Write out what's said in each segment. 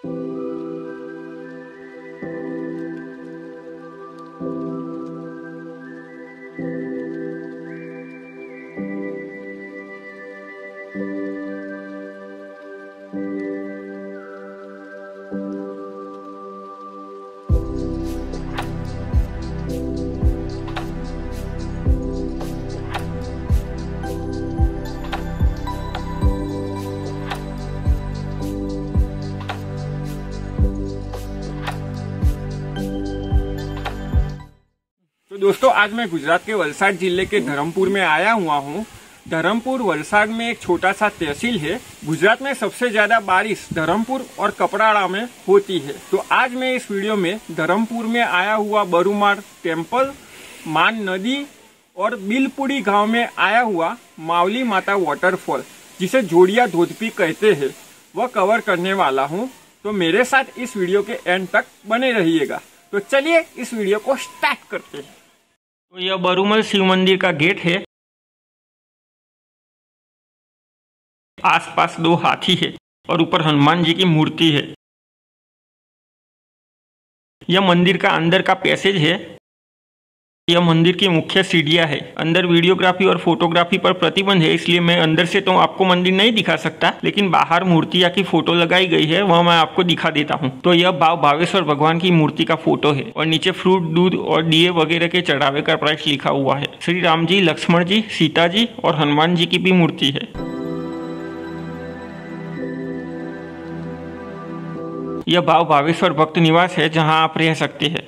तो दोस्तों, आज मैं गुजरात के वलसाड जिले के धरमपुर में आया हुआ हूँ। धरमपुर वलसाड में एक छोटा सा तहसील है। गुजरात में सबसे ज्यादा बारिश धरमपुर और कपराड़ा में होती है। तो आज मैं इस वीडियो में धरमपुर में आया हुआ बरुमाड़ टेम्पल, मान नदी और बिलपुड़ी गांव में आया हुआ मावली माता वाटरफॉल, जिसे जोड़िया धोध भी कहते हैं, वह कवर करने वाला हूँ। तो मेरे साथ इस वीडियो के एंड तक बने रहिएगा। तो चलिए इस वीडियो को स्टार्ट करते हैं। तो यह बरुमल शिव मंदिर का गेट है। आसपास 2 हाथी है और ऊपर हनुमान जी की मूर्ति है। यह मंदिर का अंदर का पैसेज है। यह मंदिर की मुख्य सीढ़ियां है। अंदर वीडियोग्राफी और फोटोग्राफी पर प्रतिबंध है, इसलिए मैं अंदर से तो आपको मंदिर नहीं दिखा सकता, लेकिन बाहर मूर्तियां की फोटो लगाई गई है, वह मैं आपको दिखा देता हूं। तो यह भावेश्वर भगवान की मूर्ति का फोटो है और नीचे फ्रूट, दूध और दिए वगैरह के चढ़ावे का प्राइस लिखा हुआ है। श्री राम जी, लक्ष्मण जी, सीता जी और हनुमान जी की भी मूर्ति है। यह भावेश्वर भक्त निवास है, जहाँ आप रह सकते हैं।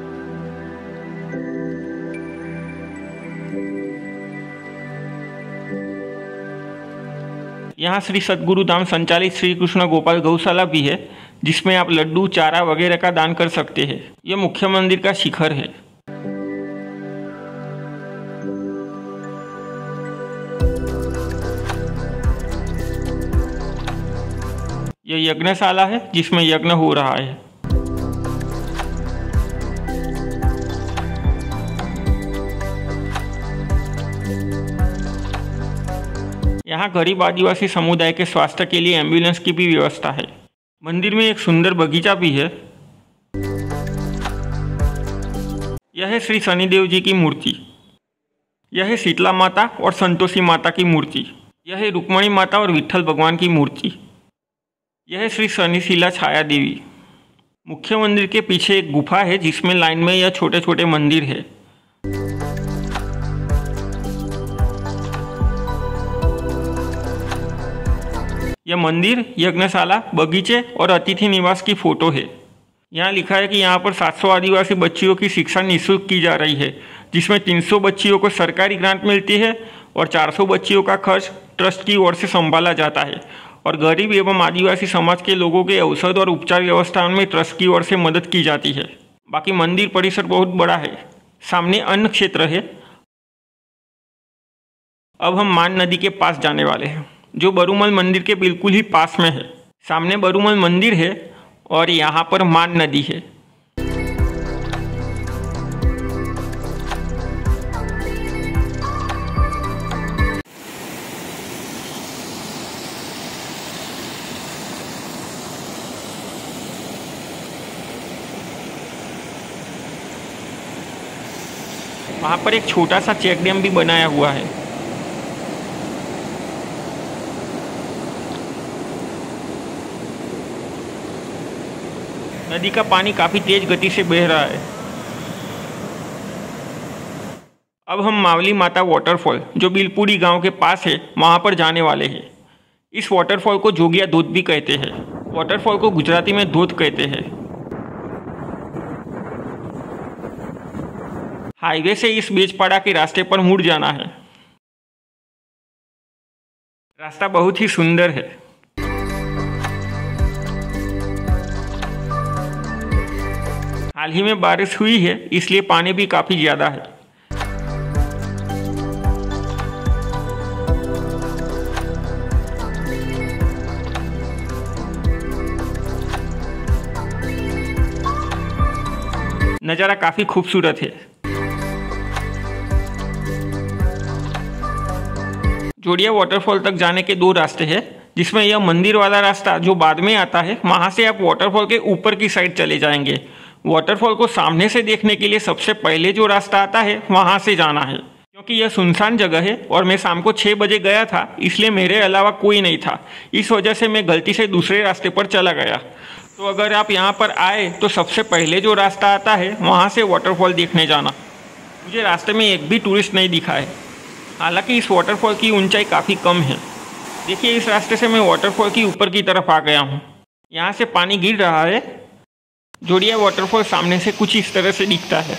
यहाँ श्री सद्गुरु धाम संचालित श्री कृष्ण गोपाल गौशाला भी है, जिसमें आप लड्डू, चारा वगैरह का दान कर सकते हैं। यह मुख्य मंदिर का शिखर है। यह यज्ञशाला है, जिसमें यज्ञ हो रहा है। यहाँ गरीब आदिवासी समुदाय के स्वास्थ्य के लिए एम्बुलेंस की भी व्यवस्था है। मंदिर में एक सुंदर बगीचा भी है। यह है श्री शनिदेव जी की मूर्ति। यह है शीतला माता और संतोषी माता की मूर्ति। यह है रुक्मणी माता और विठ्ठल भगवान की मूर्ति। यह है श्री शनिशिला छाया देवी। मुख्य मंदिर के पीछे एक गुफा है, जिसमें लाइन में यह छोटे छोटे मंदिर है। यह मंदिर, यज्ञशाला, बगीचे और अतिथि निवास की फोटो है। यहाँ लिखा है कि यहाँ पर 700 आदिवासी बच्चियों की शिक्षा निःशुल्क की जा रही है, जिसमें 300 बच्चियों को सरकारी ग्रांट मिलती है और 400 बच्चियों का खर्च ट्रस्ट की ओर से संभाला जाता है। और गरीब एवं आदिवासी समाज के लोगों के औषध और उपचार व्यवस्था में ट्रस्ट की ओर से मदद की जाती है। बाकी मंदिर परिसर बहुत बड़ा है। सामने अन्न क्षेत्र है। अब हम मान नदी के पास जाने वाले हैं, जो बरुमल मंदिर के बिल्कुल ही पास में है। सामने बरुमल मंदिर है और यहाँ पर मान नदी है। वहाँ पर एक छोटा सा चेक डैम भी बनाया हुआ है। नदी का पानी काफी तेज गति से बह रहा है। अब हम मावली माता वाटरफॉल, जो बिलपुड़ी गांव के पास है, वहां पर जाने वाले हैं। इस वाटरफॉल को जोगिया धोध भी कहते हैं। वाटरफॉल को गुजराती में धोध कहते हैं। हाईवे से इस बेजपाड़ा के रास्ते पर मुड़ जाना है। रास्ता बहुत ही सुंदर है। हाल ही में बारिश हुई है, इसलिए पानी भी काफी ज्यादा है। नज़ारा काफी खूबसूरत है। जोड़िया वाटरफॉल तक जाने के 2 रास्ते हैं। जिसमें यह मंदिर वाला रास्ता जो बाद में आता है, वहाँ से आप वाटरफॉल के ऊपर की साइड चले जाएंगे। वाटरफॉल को सामने से देखने के लिए सबसे पहले जो रास्ता आता है वहाँ से जाना है। क्योंकि यह सुनसान जगह है और मैं शाम को 6 बजे गया था, इसलिए मेरे अलावा कोई नहीं था। इस वजह से मैं गलती से दूसरे रास्ते पर चला गया। तो अगर आप यहाँ पर आए तो सबसे पहले जो रास्ता आता है वहाँ से वाटरफॉल देखने जाना। मुझे रास्ते में एक भी टूरिस्ट नहीं दिखा है। हालांकि इस वाटरफॉल की ऊंचाई काफ़ी कम है। देखिए, इस रास्ते से मैं वाटरफॉल की ऊपर की तरफ आ गया हूँ। यहाँ से पानी गिर रहा है। जोड़िया वाटरफॉल सामने से कुछ इस तरह से दिखता है।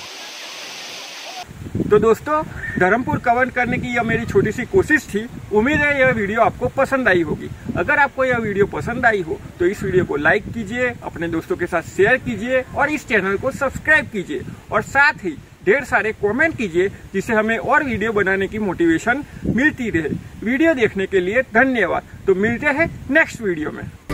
तो दोस्तों, धर्मपुर कवर करने की यह मेरी छोटी सी कोशिश थी। उम्मीद है यह वीडियो आपको पसंद आई होगी। अगर आपको यह वीडियो पसंद आई हो तो इस वीडियो को लाइक कीजिए, अपने दोस्तों के साथ शेयर कीजिए और इस चैनल को सब्सक्राइब कीजिए और साथ ही ढेर सारे कमेंट कीजिए, जिससे हमें और वीडियो बनाने की मोटिवेशन मिलती रहे। वीडियो देखने के लिए धन्यवाद। तो मिलते हैं नेक्स्ट वीडियो में।